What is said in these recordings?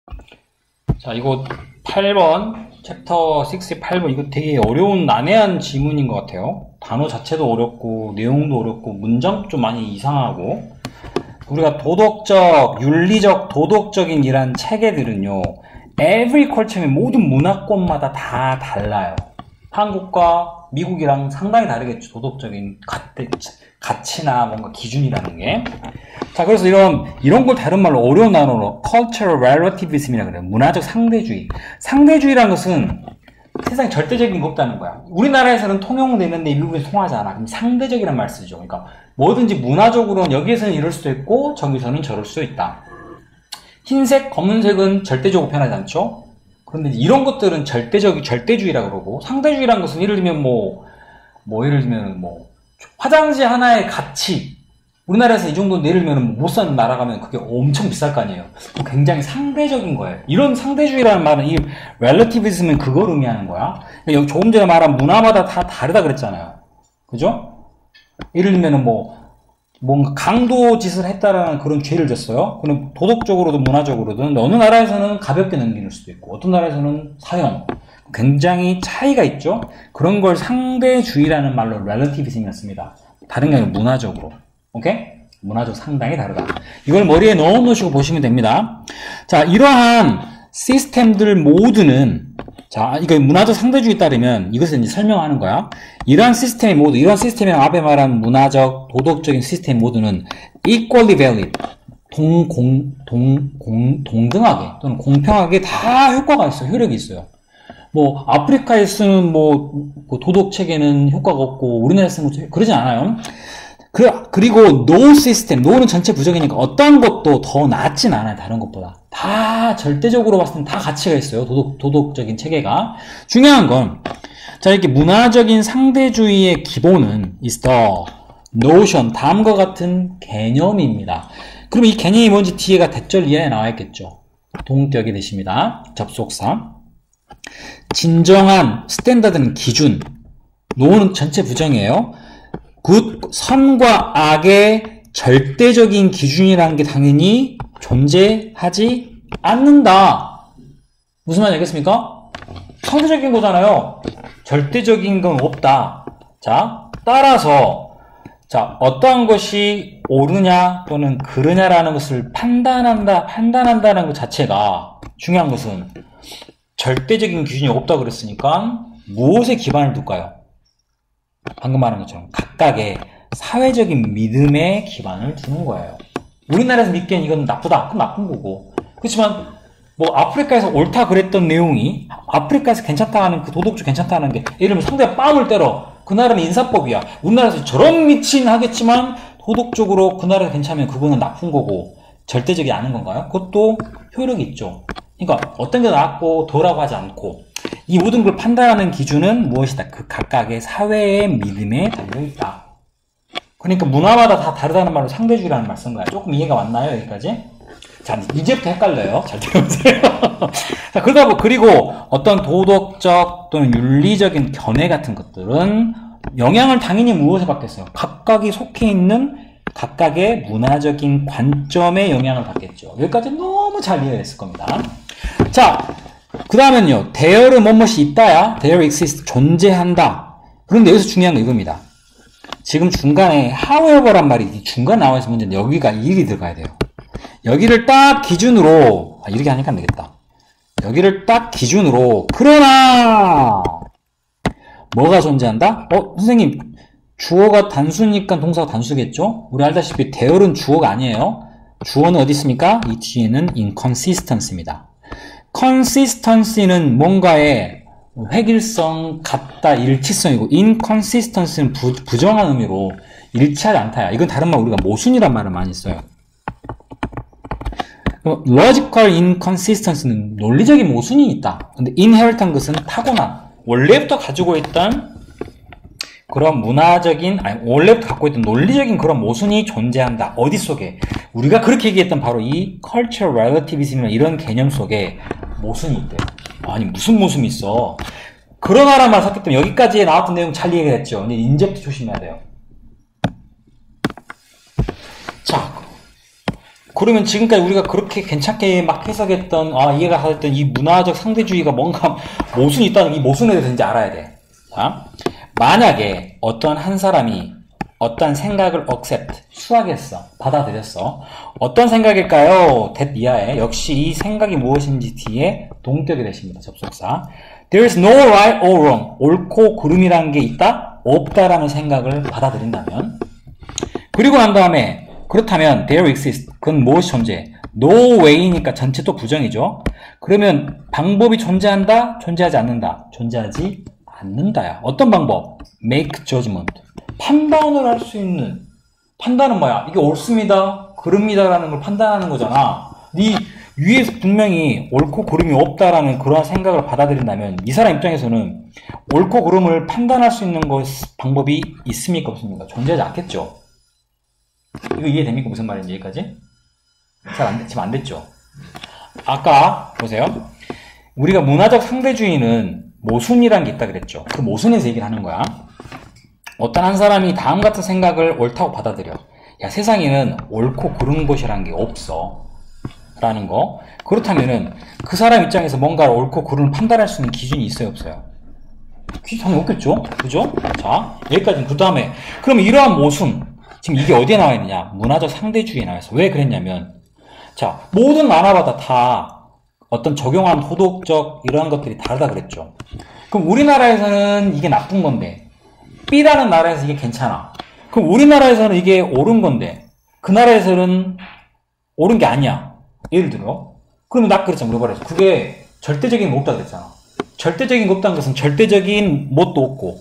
자, 이거 8번, 챕터 6의 8번, 이거 되게 어려운, 난해한 지문인 것 같아요. 단어 자체도 어렵고, 내용도 어렵고, 문장도 좀 많이 이상하고. 우리가 도덕적, 윤리적, 도덕적인 이란 체계들은요, every culture의 모든 문화권마다 다 달라요. 한국과 미국이랑 상당히 다르겠죠. 도덕적인 가치나 뭔가 기준이라는 게. 자, 그래서 이런 걸 다른 말로 어려운 단어로 cultural relativism이라고 그래요. 문화적 상대주의. 상대주의라는 것은 세상에 절대적인 게 없다는 거야. 우리나라에서는 통용되는데 미국에서 통하지 않아. 그럼 상대적이란 말 쓰죠. 그러니까 뭐든지 문화적으로는 여기에서는 이럴 수도 있고 저기서는 저럴 수도 있다. 흰색, 검은색은 절대적으로 변하지 않죠. 그런데 이런 것들은 절대주의라고 그러고, 상대주의라는 것은 예를 들면 예를 들면 화장지 하나의 가치. 우리나라에서 이 정도 예를 들면 못 사는 나라 가면 그게 엄청 비쌀 거 아니에요. 굉장히 상대적인 거예요. 이런 상대주의라는 말은 이 relativism은 그걸 의미하는 거야. 여기 조금 전에 말한 문화마다 다 다르다 그랬잖아요. 그죠? 예를 들면 뭔가 강도 짓을 했다라는 그런 죄를 졌어요. 그럼 도덕적으로든 문화적으로든 어느 나라에서는 가볍게 넘기는 수도 있고 어떤 나라에서는 사형. 굉장히 차이가 있죠. 그런 걸 상대주의라는 말로 relativism이었습니다. 다른 게 아니라 문화적으로. 오케이? 문화적 상당히 다르다. 이걸 머리에 넣어놓으시고 보시면 됩니다. 자, 이러한 시스템들 모두는, 자, 이거 문화적 상대주의에 따르면 이것을 이제 설명하는 거야. 이러한 시스템의 모두, 이러한 시스템이랑 앞에 말한 문화적, 도덕적인 시스템 모두는 equally valid, 동등하게 또는 공평하게 다 효과가 있어요. 효력이 있어요. 아프리카에 쓰는 도덕 체계는 효과가 없고 우리나라에 쓰는 그러진 않아요. 그리고 no 시스템, no는 전체 부정이니까 어떤 것도 더 낫진 않아요. 다른 것보다. 다 절대적으로 봤을 땐 다 가치가 있어요. 도덕적인 체계가. 중요한 건, 자, 이렇게 문화적인 상대주의의 기본은 is the notion, 다음과 같은 개념입니다. 그럼 이 개념이 뭔지 뒤에가 대절 이하에 나와 있겠죠. 동격이 되십니다. 접속사. 진정한 스탠다드는 기준. no는 전체 부정이에요. 선과 악의 절대적인 기준이라는 게 당연히 존재하지 않는다. 무슨 말인지 알겠습니까? 상대적인 거잖아요. 절대적인 건 없다. 자, 따라서 어떠한 것이 옳으냐 또는 그르냐라는 것을 판단한다는 것 자체가 중요한 것은 절대적인 기준이 없다고 그랬으니까 무엇에 기반을 둘까요? 방금 말한 것처럼 각각의 사회적인 믿음에 기반을 두는 거예요. 우리나라에서 믿기엔 이건 나쁘다. 그건 나쁜 거고. 그렇지만 아프리카에서 옳다 그랬던 내용이 아프리카에서 괜찮다 하는 그 도덕적 괜찮다 하는 게 예를 들면 상대가 뺨을 때려. 그 나라는 인사법이야. 우리나라에서 저런 미친 하겠지만 도덕적으로 그 나라가 괜찮으면 그거는 나쁜 거고 절대적이 아닌 건가요? 그것도 효력이 있죠. 그러니까 어떤 게 낫고 더라고 하지 않고 이 모든 걸 판단하는 기준은 무엇이다? 그 각각의 사회의 믿음에 달려있다. 그러니까 문화마다 다 다르다는 말로 상대주의라는 말 쓴 거야. 조금 이해가 왔나요? 여기까지? 자, 이제부터 헷갈려요. 잘 들어보세요. 자, 그리고 어떤 도덕적 또는 윤리적인 견해 같은 것들은 영향을 당연히 무엇에 받겠어요? 각각이 속해 있는 각각의 문화적인 관점에 영향을 받겠죠. 여기까지 너무 잘 이해했을 겁니다. 자, 그 다음은요, there는 뭐뭇이 있다야, there exists, 존재한다. 그런데 여기서 중요한 건 이겁니다. 지금 중간에 however란 말이 중간 나와 있으면 문제는 여기가 일이 들어가야 돼요. 여기를 딱 기준으로, 이렇게 하니까 안 되겠다. 여기를 딱 기준으로, 그러나, 뭐가 존재한다? 선생님, 주어가 단수니까 동사가 단수겠죠? 우리 알다시피 there는 주어가 아니에요. 주어는 어디 있습니까? 이 뒤에는 inconsistency입니다. consistency는 뭔가의 획일성, 같다, 일치성이고 inconsistency는 부정한 의미로 일치하지 않다야. 이건 다른 말 우리가 모순이란 말을 많이 써요. logical inconsistency는 논리적인 모순이 있다. 근데 inherent한 것은 타고난, 원래부터 가지고 있던 그런 원래부터 갖고 있던 논리적인 그런 모순이 존재한다. 어디 속에? 우리가 그렇게 얘기했던 바로 이 cultural relativism이나 이런 개념 속에 모순이 있대요. 아니, 무슨 모순이 있어? 그러나란 말 샀기 때문에 여기까지 나왔던 내용 잘 이해했죠. 근데 인젝트 조심해야 돼요. 자, 그러면 지금까지 우리가 그렇게 괜찮게 막 해석했던, 이해가 가했던 이 문화적 상대주의가 뭔가 모순이 있다는 이 모순에 대해서 이제 알아야 돼. 자, 만약에 어떤 한 사람이 어떤 생각을 accept, 수락했어, 받아들였어. 어떤 생각일까요? that 이하에 역시 이 생각이 무엇인지 뒤에 동격이 되십니다. 접속사. There is no right or wrong. 옳고 그름이라는 게 있다? 없다라는 생각을 받아들인다면. 그리고 난 다음에 그렇다면 there exists. 그건 무엇이 존재해? No way니까 전체 또 부정이죠. 그러면 방법이 존재한다? 존재하지 않는다? 존재하지 않는다야. 어떤 방법? make judgment. 판단을 할 수 있는. 판단은 뭐야? 이게 옳습니다, 그릅니다라는 걸 판단하는 거잖아. 네 위에서 분명히 옳고 그름이 없다라는 그러한 생각을 받아들인다면 이 사람 입장에서는 옳고 그름을 판단할 수 있는 방법이 있습니까? 없습니까? 존재하지 않겠죠. 이거 이해됩니까? 무슨 말인지 여기까지? 지금 안 됐죠? 아까 보세요. 우리가 문화적 상대주의는 모순이라는 게 있다 그랬죠. 그 모순에서 얘기를 하는 거야. 어떤 한 사람이 다음 같은 생각을 옳다고 받아들여. 야, 세상에는 옳고 그른 것이라는 게 없어. 라는 거. 그렇다면은 그 사람 입장에서 뭔가 옳고 그름을 판단할 수 있는 기준이 있어요, 없어요? 기준이 당연히 없겠죠? 그죠? 자, 여기까지는. 그 다음에, 그럼 이러한 모순. 지금 이게 어디에 나와 있느냐? 문화적 상대주의에 나와 있어. 왜 그랬냐면, 자, 모든 만화마다 다 어떤 적용한 도덕적 이러한 것들이 다르다 그랬죠. 그럼 우리나라에서는 이게 나쁜 건데, B라는 나라에서 이게 괜찮아. 그럼 우리나라에서는 이게 옳은 건데 그 나라에서는 옳은 게 아니야. 예를 들어. 그러면 나 그랬잖아. 우리가 말해서 그게 절대적인 게 없다 그랬잖아. 절대적인 게 없다는 것은 절대적인 못도 없고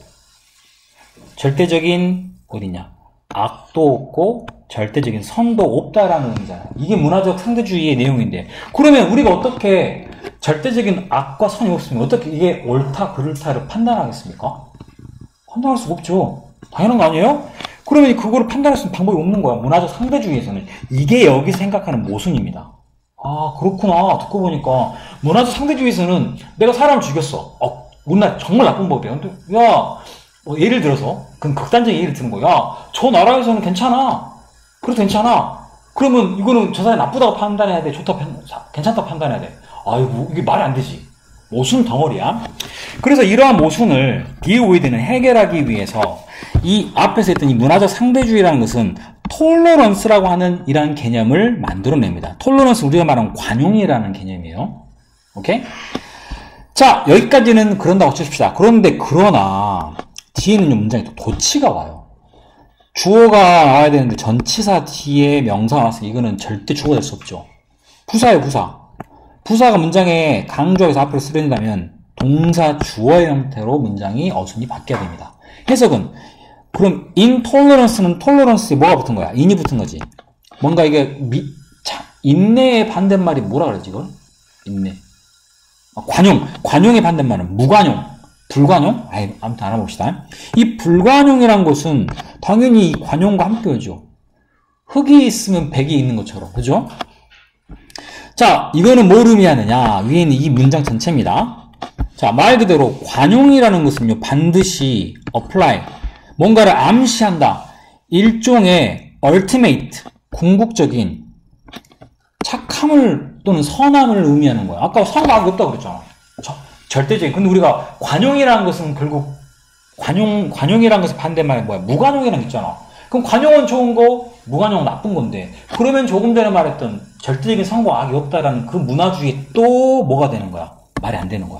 절대적인 어디냐? 악도 없고 절대적인 선도 없다라는 의미잖아. 이게 문화적 상대주의의 내용인데 그러면 우리가 어떻게 절대적인 악과 선이 없으면 어떻게 이게 옳다 그렇다를 판단하겠습니까? 판단할 수가 없죠. 당연한 거 아니에요? 그러면 그거를 판단할 수 있는 방법이 없는 거야. 문화적 상대주의에서는. 이게 여기 생각하는 모순입니다. 아, 그렇구나. 듣고 보니까 문화적 상대주의에서는 내가 사람을 죽였어. 정말 나쁜 법이야. 근데 야, 예를 들어서 그건 극단적인 예를 드는 거야. 저 나라에서는 괜찮아. 그래도 괜찮아. 그러면 이거는 저 사람이 나쁘다고 판단해야 돼. 괜찮다고 판단해야 돼. 아이고, 이게 말이 안 되지. 모순 덩어리야. 그래서 이러한 모순을 디오이드는 해결하기 위해서 이 앞에서 했던 이 문화적 상대주의라는 것은 톨러런스라고 하는 이러한 개념을 만들어냅니다. 톨러런스 우리가 말하는 관용이라는 개념이에요. 오케이? 자, 여기까지는 그런다고 칩시다. 그러나 뒤에는 문장이 또 도치가 와요. 주어가 나와야 되는데 전치사 뒤에 명사가 나왔으니 이거는 절대 주어가 될 수 없죠. 부사예요, 부사. 부사가 문장에 강조해서 앞으로 쓰여진다면 동사 주어의 형태로 문장이 어순이 바뀌어야 됩니다. 해석은 그럼 intolerance는 tolerance에 뭐가 붙은 거야? in이 붙은 거지. 뭔가 이게 인내의 반대말이 뭐라 그러지 이걸? 인내. 관용의 반대말은 무관용, 불관용? 아무튼 알아봅시다. 이 불관용이란 것은 당연히 이 관용과 함께 오죠. 흙이 있으면 백이 있는 것처럼, 그죠? 자, 이거는 뭘 의미하느냐? 위에는 이 문장 전체입니다. 자, 말 그대로 관용이라는 것은요, 반드시 apply, 뭔가를 암시한다. 일종의 ultimate, 궁극적인 착함을 또는 선함을 의미하는 거야. 아까 선과 악이 없다고 그랬잖아. 절대적인. 근데 우리가 관용이라는 것은 결국 관용이라는 것의 반대말이 뭐야? 무관용이라는 게 있잖아. 그럼 관용은 좋은 거, 무관용은 나쁜 건데, 그러면 조금 전에 말했던 절대적인 선과 악이 없다라는 그 문화주의에 또 뭐가 되는 거야? 말이 안 되는 거야.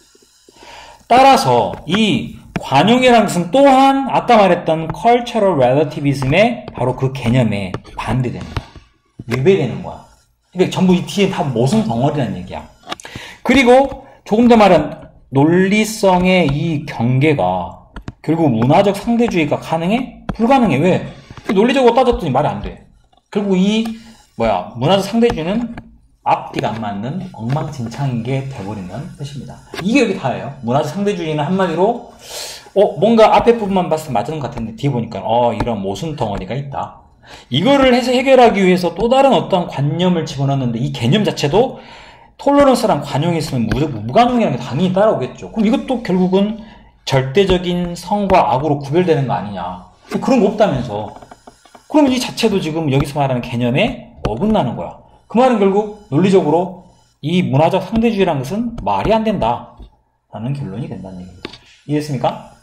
따라서 이 관용이라는 것은 또한 아까 말했던 cultural relativism의 바로 그 개념에 반대되는 거야. 위배되는 거야. 그러니까 전부 이 뒤에 다 모순 덩어리라는 얘기야. 그리고 조금 더 말한 논리성의 이 경계가 결국 문화적 상대주의가 가능해? 불가능해. 왜? 논리적으로 따졌더니 말이 안 돼. 결국 문화적 상대주의는 앞뒤가 안 맞는 엉망진창인 게 돼버리는 뜻입니다. 이게 여기 다예요. 문화적 상대주의는 한마디로 뭔가 앞에 부분만 봤을 때 맞는 것 같은데 뒤에 보니까 이런 모순 덩어리가 있다. 이거를 해서 해결하기 위해서 또 다른 어떤 관념을 집어넣는데 이 개념 자체도 톨러런스랑 관용이 있으면 무관용이라는 게 당연히 따라오겠죠. 그럼 이것도 결국은 절대적인 선과 악으로 구별되는 거 아니냐. 그런 거 없다면서. 그러면 이 자체도 지금 여기서 말하는 개념에 어긋나는 거야. 그 말은 결국 논리적으로 이 문화적 상대주의라는 것은 말이 안 된다 라는 결론이 된다는 얘기입니다. 이해했습니까?